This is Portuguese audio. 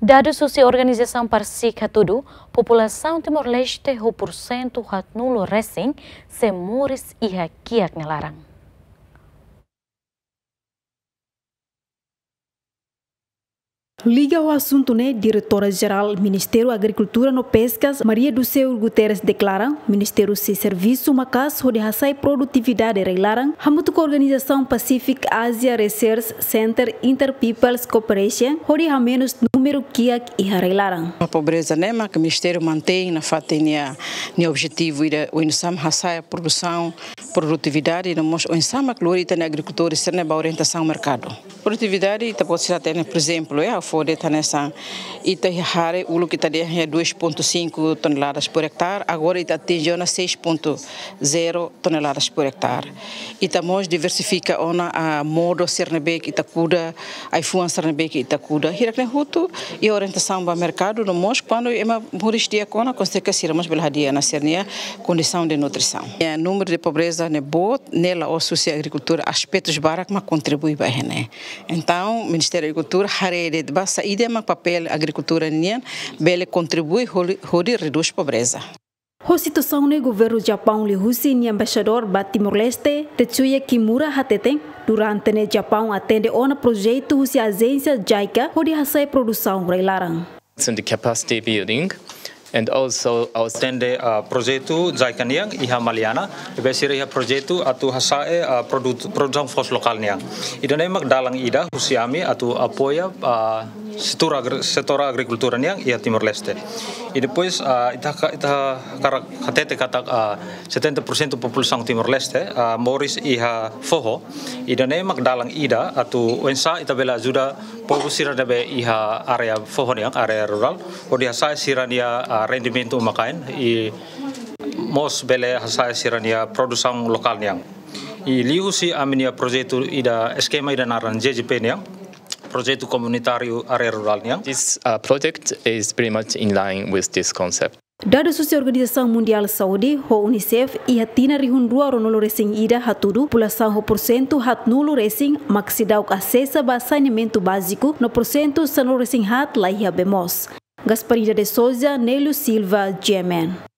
Dados da Organização Pacifica tudo, população Timor-Leste o porcento nulo recém se moris e hakiak ngelarang. Liga ao assunto, Diretora-Geral Ministério da Agricultura no Pescas, Maria do Céu Guterres declara, Ministério se Serviço Macas, onde a produtividade reilaram, hamutuko Organização Pacific Asia Research Center Interpeoples Cooperation, onde há menos número que reilaram. A pobreza, mas que o Ministério mantém na fatinha o objetivo de o insam a produção, produtividade, e nós o insam a glória na agricultura ser na orientação ao mercado. Produtividade, está pode ser até, por exemplo, fode nessa ita hare ulo que está de 2,5 toneladas por hectare, agora está atingindo 6,0 toneladas por hectare. E estamos diversifica ona a modo sernebek itacuda, a fuan sernebek itacuda. Hirakne hutu e orientação para o mercado no mos quando é uma muristia com a consequência irmos pela dia na sernia condição de nutrição. O número de pobreza ne bot nela o socia agricultura aspectos barak ma contribui para né. Então o Ministério da Agricultura hare de saída mas papel agricultura nian bele contribui hori reduz pobreza. A situação no governo Japão lhe Hussein embaixador ba Timor-Leste Tetsuya Kimura hateten durante o Japão atende a projeto Hussein agência JICA onde a produção reilaram. The capacity building and also outstanding projeto JICA niang iha maliana ibesiri iha projeto atu hasae produção fos lokal niang idane magdalang ida husiami atu apoia setor agricultura niang iha Timor-Leste e depois ita katete kata 70% população Timor-Leste moris iha foho idane magdalang ida atu wensa ita bela ajuda povo siradabe iha area foho niang area rural odi hasae sirania rendimento makain e mos bele hasae sirania produção lokal niang e liusi aminia projeto ida esquema ida naran JGP niang projeto comunitário area rural niang. This project is pretty much in line with this concept. Dados da Organização Mundial de Saúde, a UNICEF, e a Tina Rihundua Ronolo Recém Ida Hatudu, população o porcento hat nulo recém, maxidau acessa a saneamento básico, no porcento sanolo recém hat lá ia bemos. Gasparida de Souza, Nélio Silva, GMN.